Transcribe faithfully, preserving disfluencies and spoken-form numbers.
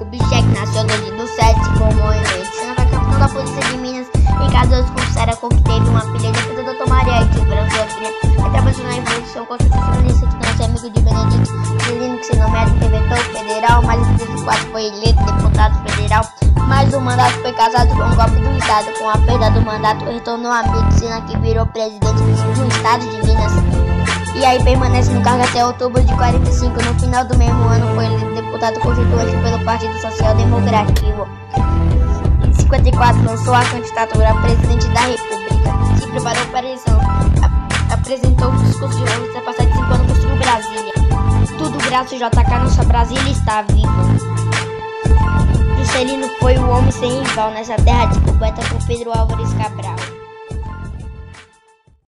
Kubitschek nasceu doze do sete como medicina para capitão da polícia de Minas e casou-se com Sara, com que teve uma filha depois da doutora Maria de Branco e atravessou na Revolução Constitucionalista, que não é amigo de Benedito Celino, que se nomeado interventor federal, mas em trinta e quatro foi eleito deputado federal, mas o mandato foi casado com o golpe do estado. Com a perda do mandato retornou à medicina, que virou presidente do estado de Minas e aí permanece no cargo até outubro de quarenta e cinco. No final do mesmo ano foi eleito deputado constituinte pelo Partido Social Democrático. Em cinquenta e quatro lançou a candidatura a presidente da República. Se preparou para a eleição. A apresentou um discurso de uma passada de cinco anos construiu Brasília. Tudo graças ao J K, nossa Brasília está viva. Juscelino foi o homem sem rival nessa terra descoberta por Pedro Álvares Cabral.